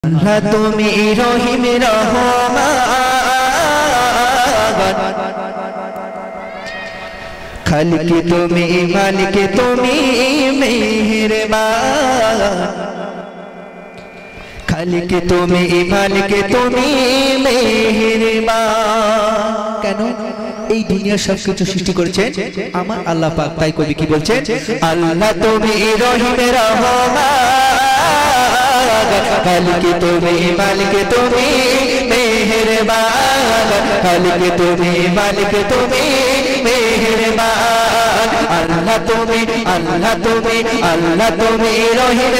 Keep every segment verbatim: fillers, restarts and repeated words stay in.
আল্লাহ তুমি রহিম রহমান, খালিক তুমি মালিক তুমি মেহেরবান, খালিক তুমি মালিক তুমি মেহেরবান। কেন এই দুনিয়া সবকিছু সৃষ্টি করেছেন আমার আল্লাহ পাক, তাই কবি কি বলছেন? আল্লাহ তুমি রহিম রহমান, খালিক তুমি মালিক তুমি মেহেরবান, খালিক তুমি মালিক তুমি মেহেরবান। আল্লাহ তুমি আল্লাহ তুমি আল্লাহ তুমি রহিম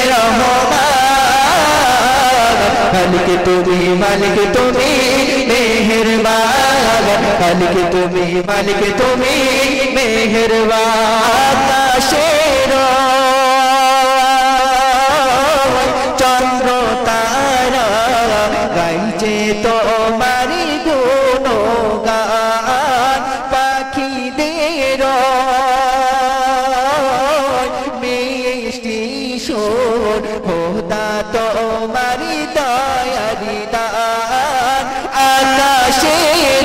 রহমান, খালিক তুমি মালিক তুমি মেহেরবান, খালিক তুমি মালিক তুমি মেহেরবান। আকাশের চন্দ্র তারা গাইছে তোমারি গুণগান, পাখিদের মিষ্টি সুর খোদা তোমারি দয়ারি দান। আকাশের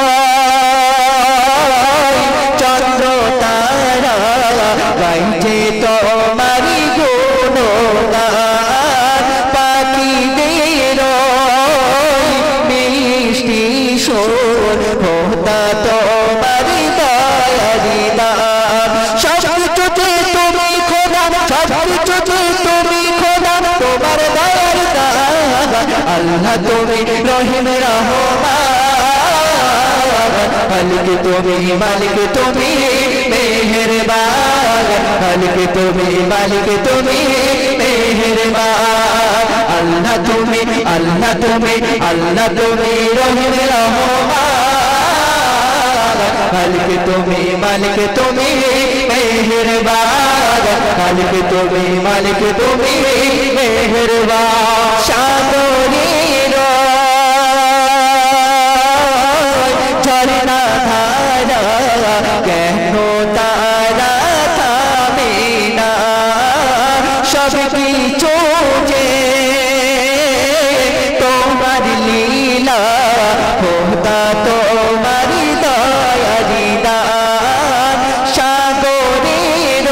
চন্দ্র তারা গাইছে তোমারি গুণগান, পাখিদের মিষ্টি সুর খোদা তোমারি দয়ারি দান। সবকিছুতে তুমি খোদা, সবকিছুতে তুমি খোদা, তোমার দয়ার দান। আল্লাহ তুমি রহিম রহমান, খালিক তুমি মালিক তুমি মেহেরবান, খালিক তুমি মালিক তুমি মেহেরবান। আল্লাহ তুমি আল্লাহ তুমি আল্লাহ তুমি রহিম রহমান, খালিক তুমি মালিক তুমি মেহেরবান, খালিক তুমি মালিক তুমি মেহেরবান। সাগরের ঝরনা ধারা কেন তারা থামে না, সব কিছু যে তোমার লীলা খোদা তোমারি দয়ারি দান। সাগরের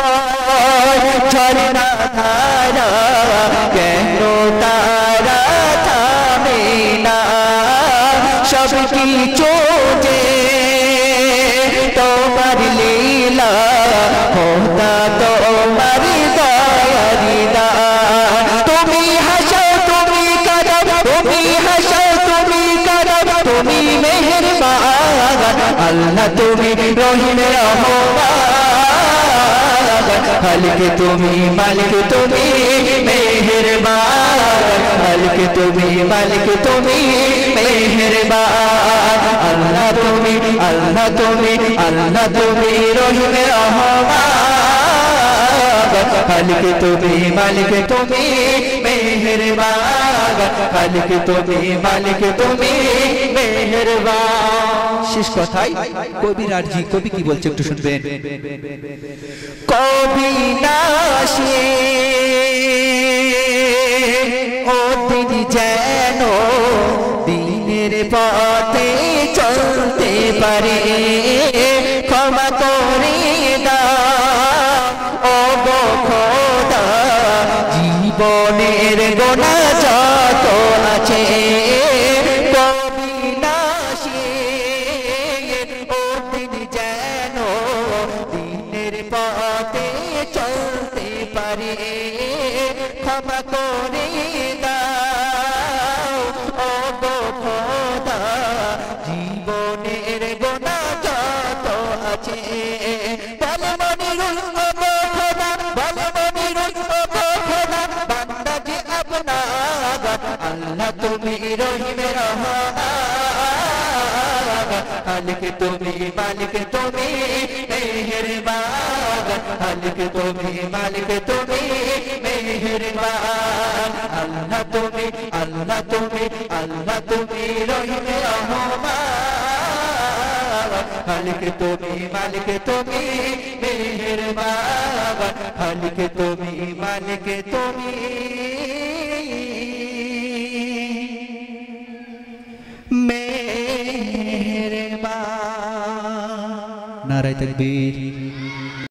ঝরনা ধারা কেন তারা থামে না, সব কিছু যে তোমার লীলা খোদা তোমারি দয়ারি দান। তুমি হাসাও তুমি কাঁদাও, তুমি হাসাও তুমি কাঁদাও, তুমি মেহেরবান। আল্লাহ তুমি রহিম রহমান, খালিক তুমি মালিক তুমি মেহেরবান, খালিক তুমি মালিক তুমি মেহেরবান। আল্লাহ তুমি আল্লাহ তুমি আল্লাহ তুমি রহিম রহমান, খালিক তুমি মালিক তুমি মেহেরবান, খালিক তুমি মালিক তুমি মেহেরবান। শেষ কথায় কবির আরজি, কবি কি বলছে একটু শুনবেন। কবি নাশে ও দিন যেন দিনের পথে চলতে পারে, ক্ষমা করে দাও ও গো খোদা জীবনের গোনা যত আছে। কবি নাশে ও দিন যেন দিনের পথে চলতে পারে, ক্ষমা করে দাও ও গো খোদা জীবনের গোনা যত আছে। বল মনিরুল ও গো খোদা, বল মনিরুল ও গো খোদা, বান্দা যে আপনার। আল্লাহ তুমি রহিম রহমান, খালিক তুমি মালিক তুমি মেহেরবান, খালিক তুমি মালিক তুমি মেহেরবান। আল্লাহ তুমি আল্লাহ তুমি আল্লাহ তুমি রহিম রহমান, খালিক তুমি মালিক তুমি মেহেরবান, খালিক তুমি মালিক তুমি নারায়ে তাকবীর।